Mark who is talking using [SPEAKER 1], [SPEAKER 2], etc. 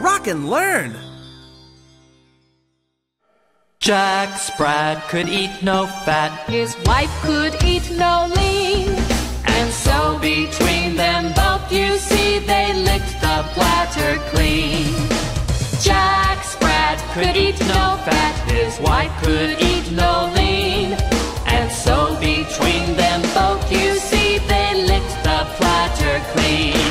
[SPEAKER 1] rock and learn.
[SPEAKER 2] Jack Sprat could eat no fat,
[SPEAKER 3] his wife could eat no lean,
[SPEAKER 2] and so between them both, you see, they licked the platter clean.
[SPEAKER 3] Jack Sprat
[SPEAKER 2] Could eat no fat, his wife could eat no lean, and so between them both, you see, they licked the platter clean.